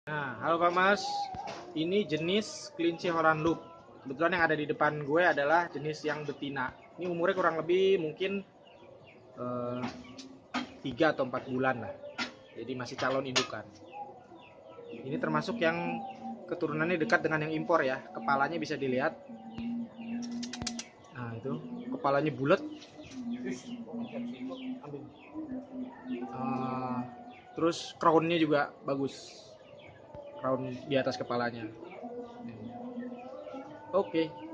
Nah, halo Pak Mas. Ini jenis kelinci Holland Loop. Kebetulan yang ada di depan gue adalah jenis yang betina. Ini umurnya kurang lebih mungkin 3 atau 4 bulan lah. Jadi masih calon indukan. Ini termasuk yang keturunannya dekat dengan yang impor ya. Kepalanya bisa dilihat. Nah, itu kepalanya bulat. Terus crownnya juga bagus. Crown di atas kepalanya. Oke.